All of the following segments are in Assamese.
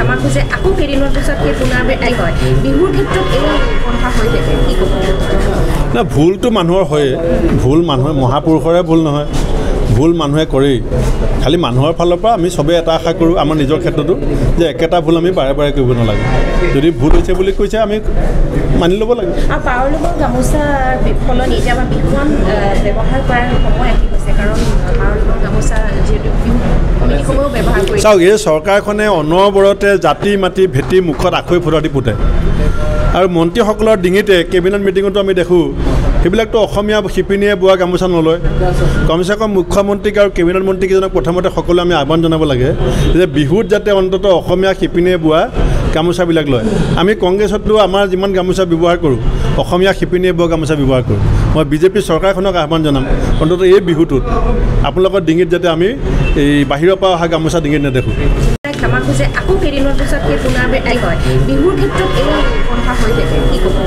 ক্ষমা খুঁজে আকৌ কেইদিনৰ পিছত সেই পুনৰাবৃত্তি হয় বিহুৰ ক্ষেত্ৰত এই পন্থা হৈ থাকে কি ক'ব না ভুলটো মানুহৰ হয় ভুল মানুহে মহাপুৰুষৰে ভুল নহয় ভুল মানুহে কৰেই খালি মানুহৰ ফালৰ পৰা আমি সবে এটা আশা কৰোঁ আমাৰ নিজৰ ক্ষেত্ৰতো যে একেটা ভুল আমি বাৰে বাৰে কৰিব নালাগে যদি ভুল হৈছে বুলি কৈছে আমি মানি ল'ব লাগে আৰু পাৱৰলুঙৰ গামোচাৰ বিফলন এতিয়া বা বিহুৱান ব্যৱহাৰ কৰাৰ সময় আহি গৈছে কাৰণ পাৱৰলুঙৰ গামোচা যিহেতু বিহু কমিটিসমূহেও ব্যৱহাৰ কৰিছে চাওক এই চৰকাৰখনে অনবৰতে জাতি মাতি ভেটি মুখত আখৈ ফুটা দি পুতে আৰু মন্ত্ৰীসকলৰ ডিঙিতে কেবিনেট মিটিঙতো আমি দেখোঁ সেইবিলাকতো অসমীয়া শিপিনীয়ে বোৱা গামোচা নলয় কমচে কম মুখ্যমন্ত্ৰীক আৰু কেবিনেট মন্ত্ৰীকেইজনক প্ৰথমতে সকলোৱে আমি আহ্বান জনাব লাগে যে বিহুত যাতে অন্ততঃ অসমীয়া শিপিনীয়ে বোৱা গামোচাবিলাক লয় আমি কংগ্ৰেছতো আমাৰ যিমান গামোচা ব্যৱহাৰ কৰোঁ অসমীয়া শিপিনীয়ে বোৱা গামোচা ব্যৱহাৰ কৰোঁ মই বিজেপি চৰকাৰখনক আহ্বান জনাম অন্ততঃ এই বিহুটোত আপোনালোকৰ ডিঙিত যাতে আমি এই বাহিৰৰ পৰা অহা গামোচা ডিঙিত নেদেখোঁ ক্ষমা খুঁজে আকৌ কেইদিনৰ পিছত সেই পুনৰাবৃত্তি হয় বিহুৰ ক্ষেত্ৰত এই পন্থা হৈ থাকে কি ক'ব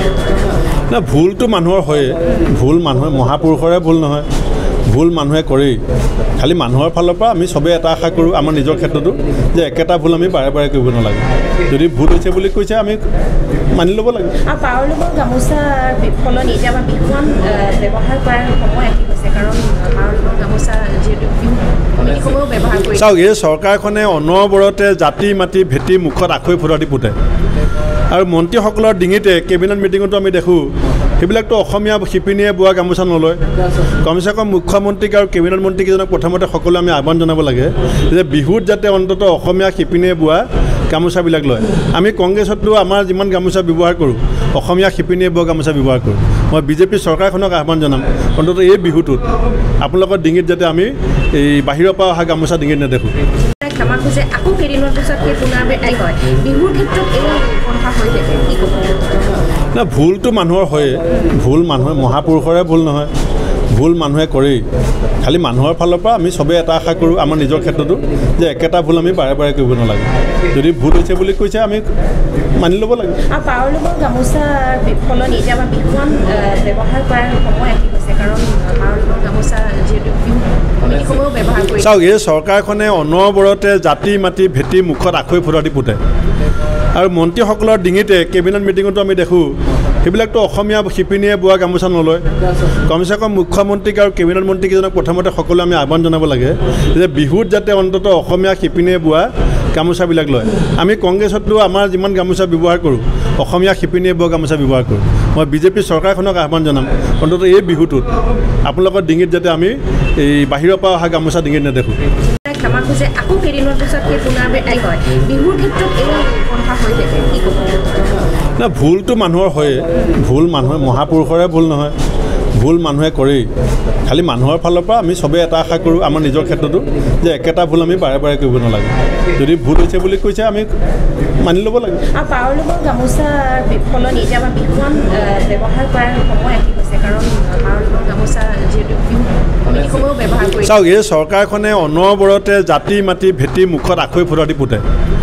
না ভুলটো মানুহৰ হয় ভুল মানুহে মহাপুৰুষৰে ভুল নহয় ভুল মানুহে কৰেই খালি মানুহৰ ফালৰ পৰা আমি সবে এটা আশা কৰোঁ আমাৰ নিজৰ ক্ষেত্ৰতো যে একেটা ভুল আমি বাৰে বাৰে কৰিব নালাগে যদি ভুল হৈছে বুলি কৈছে আমি মানি ল'ব লাগে আৰু পাৱৰলুঙৰ গামোচাৰ বিফলন এতিয়া বা বিহুৱান ব্যৱহাৰ কৰাৰ সময় আহি গৈছে কাৰণ পাৱৰলুঙৰ গামোচা যিহেতু বিহু কমিটিসমূহেও ব্যৱহাৰ কৰিছে চাওক এই চৰকাৰখনে অনবৰতে জাতি মাতি ভেটি মুখত আখৈ ফুটা দি পুতে আৰু মন্ত্ৰীসকলৰ ডিঙিতে কেবিনেট মিটিঙতো আমি দেখোঁ সেইবিলাকতো অসমীয়া শিপিনীয়ে বোৱা গামোচা নলয় কমচে কম মুখ্যমন্ত্ৰীক আৰু কেবিনেট মন্ত্ৰীকেইজনক প্ৰথমতে সকলোৱে আমি আহ্বান জনাব লাগে যে বিহুত যাতে অন্ততঃ অসমীয়া শিপিনীয়ে বোৱা গামোচাবিলাক লয় আমি কংগ্ৰেছতো আমাৰ যিমান গামোচা ব্যৱহাৰ কৰোঁ অসমীয়া শিপিনীয়ে বোৱা গামোচা ব্যৱহাৰ কৰোঁ মই বিজেপি চৰকাৰখনক আহ্বান জনাম অন্ততঃ এই বিহুটোত আপোনালোকৰ ডিঙিত যাতে আমি এই বাহিৰৰ পৰা অহা গামোচা ডিঙিত নেদেখোঁ ক্ষমা খুঁজে আকৌ কেইদিনৰ পিছত সেই পুনৰাবৃত্তি হয় বিহুৰ ক্ষেত্ৰত এই পন্থা হৈ থাকে কি ক'ব না ভুলটো মানুহৰ হয় ভুল মানুহে মহাপুৰুষৰে ভুল নহয় ভুল মানুহে কৰেই খালি মানুহৰ ফালৰ পৰা আমি সবে এটা আশা কৰোঁ আমাৰ নিজৰ ক্ষেত্ৰতো যে একেটা ভুল আমি বাৰে বাৰে কৰিব নালাগে যদি ভুল হৈছে বুলি কৈছে আমি মানি ল'ব লাগে আৰু পাৱৰলুঙৰ গামোচাৰ বিফলন এতিয়া বা বিহুৱান ব্যৱহাৰ কৰাৰ সময় আহি গৈছে কাৰণ পাৱৰলুঙৰ গামোচা যিহেতু বিহু কমিটিসমূহেও ব্যৱহাৰ কৰিছে চাওক এই চৰকাৰখনে অনবৰতে জাতি মাতি ভেটি মুখত আখৈ ফুটা দি পুতে আৰু মন্ত্ৰীসকলৰ ডিঙিতে কেবিনেট মিটিঙতো আমি দেখোঁ সেইবিলাকতো অসমীয়া শিপিনীয়ে বোৱা গামোচা নলয় কমচে কম মুখ্যমন্ত্ৰীক আৰু কেবিনেট মন্ত্ৰীকেইজনক প্ৰথমতে সকলোৱে আমি আহ্বান জনাব লাগে যে বিহুত যাতে অন্ততঃ অসমীয়া শিপিনীয়ে বোৱা গামোচাবিলাক লয় আমি কংগ্ৰেছতো আমাৰ যিমান গামোচা ব্যৱহাৰ কৰোঁ অসমীয়া শিপিনীয়ে বোৱা গামোচা ব্যৱহাৰ কৰোঁ মই বিজেপি চৰকাৰখনক আহ্বান জনাম অন্ততঃ এই বিহুটোত আপোনালোকৰ ডিঙিত যাতে আমি এই বাহিৰৰ পৰা অহা গামোচা ডিঙিত নেদেখোঁ ক্ষমা খুঁজে আকৌ কেইদিনৰ পিছত সেই পুনৰাবৃত্তি হয় বিহুৰ ক্ষেত্ৰত এই পন্থা হৈ থাকে কি ক'ব না ভুলটো মানুহৰ হয় ভুল মানুহে মহাপুৰুষৰে ভুল নহয় ভুল মানুহে কৰেই খালি মানুহৰ ফালৰ পৰা আমি সবে এটা আশা কৰোঁ আমাৰ নিজৰ ক্ষেত্ৰতো যে একেটা ভুল আমি বাৰে বাৰে কৰিব নালাগে যদি ভুল হৈছে বুলি কৈছে আমি মানি ল'ব লাগে আৰু পাৱৰলুঙৰ গামোচাৰ বিফলন এতিয়া বা বিহুৱান ব্যৱহাৰ কৰাৰ সময় আহি গৈছে কাৰণ পাৱৰলুঙৰ গামোচা যিহেতু বিহু কমিটিসমূহেও ব্যৱহাৰ কৰিছে চাওক এই চৰকাৰখনে অনবৰতে জাতি মাতি ভেটি মুখত আখৈ ফুটা দি পুতে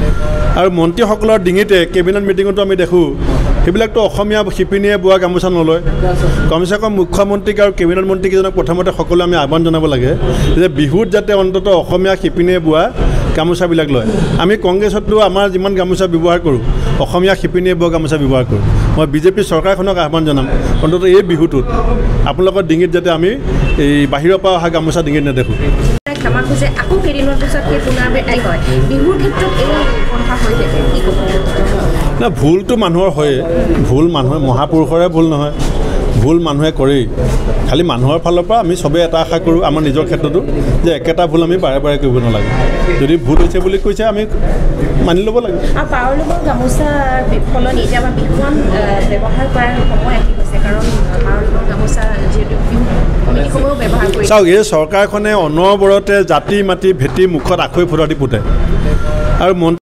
আৰু মন্ত্ৰীসকলৰ ডিঙিতে কেবিনেট মিটিঙতো আমি দেখোঁ সেইবিলাকতো অসমীয়া শিপিনীয়ে বোৱা গামোচা নলয় কমচে কম মুখ্যমন্ত্ৰীক আৰু কেবিনেট মন্ত্ৰীকেইজনক প্ৰথমতে সকলোৱে আমি আহ্বান জনাব লাগে যে বিহুত যাতে অন্ততঃ অসমীয়া শিপিনীয়ে বোৱা গামোচাবিলাক লয় আমি কংগ্ৰেছতো আমাৰ যিমান গামোচা ব্যৱহাৰ কৰোঁ অসমীয়া শিপিনীয়ে বোৱা গামোচা ব্যৱহাৰ কৰোঁ মই বিজেপি চৰকাৰখনক আহ্বান জনাম অন্ততঃ এই বিহুটোত আপোনালোকৰ ডিঙিত যাতে আমি এই বাহিৰৰ পৰা অহা গামোচা ডিঙিত নেদেখোঁ ক্ষমা খুঁজে আকৌ কেইদিনৰ পিছত সেই পুনৰাবৃত্তি হয় বিহুৰ ক্ষেত্ৰত এই পন্থা হৈ থাকে কি ক'ব না ভুলটো মানুহৰ হয় ভুল মানুহে মহাপুৰুষৰে ভুল নহয় ভুল মানুহে কৰেই খালি মানুহৰ ফালৰ পৰা আমি সবে এটা আশা কৰোঁ আমাৰ নিজৰ ক্ষেত্ৰতো যে একেটা ভুল আমি বাৰে বাৰে কৰিব নালাগে যদি ভুল হৈছে বুলি কৈছে আমি মানি ল'ব লাগে আৰু পাৱৰলুঙৰ গামোচাৰ বিফলন এতিয়া বা বিহুৱান ব্যৱহাৰ কৰাৰ সময় আহি গৈছে কাৰণ পাৱৰলুঙৰ গামোচা যিহেতু বিহু কমিটিসমূহেও ব্যৱহাৰ কৰিছে চাওক এই চৰকাৰখনে অনবৰতে জাতি মাতি ভেটি মুখত আখৈ ফুটা দি পুতে আৰু